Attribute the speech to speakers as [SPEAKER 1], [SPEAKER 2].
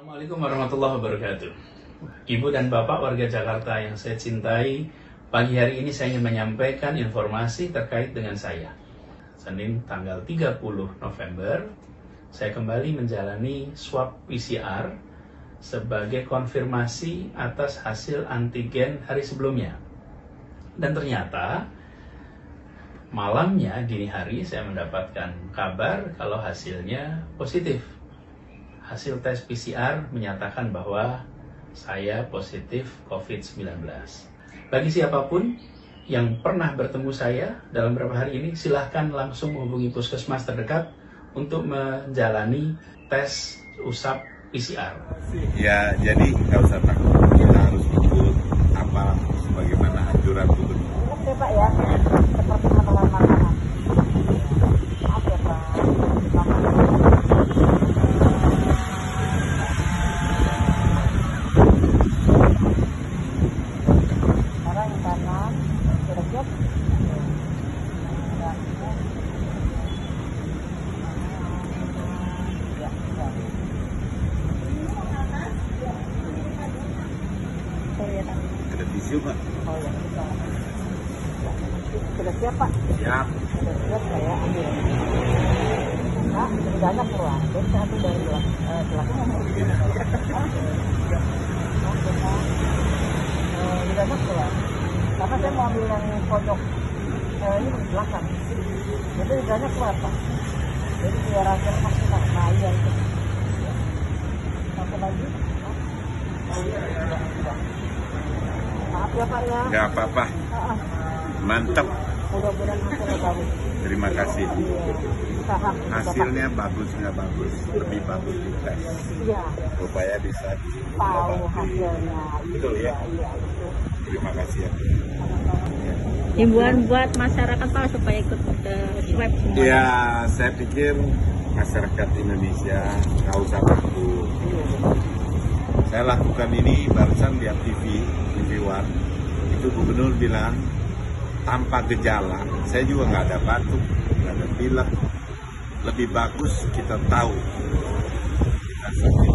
[SPEAKER 1] Assalamualaikum warahmatullahi wabarakatuh. Ibu dan Bapak warga Jakarta yang saya cintai, pagi hari ini saya ingin menyampaikan informasi terkait dengan saya. Senin tanggal 30 November, saya kembali menjalani swab PCR sebagai konfirmasi atas hasil antigen hari sebelumnya. Dan ternyata malamnya dini hari saya mendapatkan kabar kalau hasilnya positif. Hasil tes PCR menyatakan bahwa saya positif COVID-19. Bagi siapapun yang pernah bertemu saya dalam beberapa hari ini, silahkan langsung menghubungi puskesmas terdekat untuk menjalani tes usap PCR.
[SPEAKER 2] Ya, jadi nggak usah takut. Kita harus ikut apa sebagaimana anjuran gubernur.
[SPEAKER 3] Oke Pak ya, seperti menelan makanan. Maaf ya Pak. Sekarang yang kanan sudah siap.
[SPEAKER 2] Ada tisu, Pak?
[SPEAKER 3] Oh ya, bisa. Sudah siap Pak?
[SPEAKER 2] Siap.
[SPEAKER 3] Sudah siap saya ambil. Nah, banyak keluar. Jadi satu dari belakang. Banyak keluar. Karena saya mau ambil yang pojok. Ini di belakang. Jadi banyak keluar Pak. Jadi biar hasil maksimal. Nah iya itu. Satu lagi. Maaf ya Pak ya.
[SPEAKER 2] Nggak apa-apa. Mantap.
[SPEAKER 3] Mudah-mudahan hasilnya bagus.
[SPEAKER 2] Terima kasih.
[SPEAKER 3] Saham.
[SPEAKER 2] Hasilnya bagus nggak bagus, lebih bagus di tes.
[SPEAKER 3] Iya.
[SPEAKER 2] Supaya bisa
[SPEAKER 3] Tahu hasilnya.
[SPEAKER 2] Betul ya?
[SPEAKER 3] Iya itu.
[SPEAKER 2] Terima kasih ya.
[SPEAKER 4] Himbauan buat masyarakat Pak supaya ikut swab semua.
[SPEAKER 2] Ya, saya pikir masyarakat Indonesia nggak usah takut. Saya lakukan ini barusan lihat TV One. Itu gubernur bilang tanpa gejala. Saya juga nggak ada batuk, nggak ada pilek. Lebih bagus kita tahu. Kita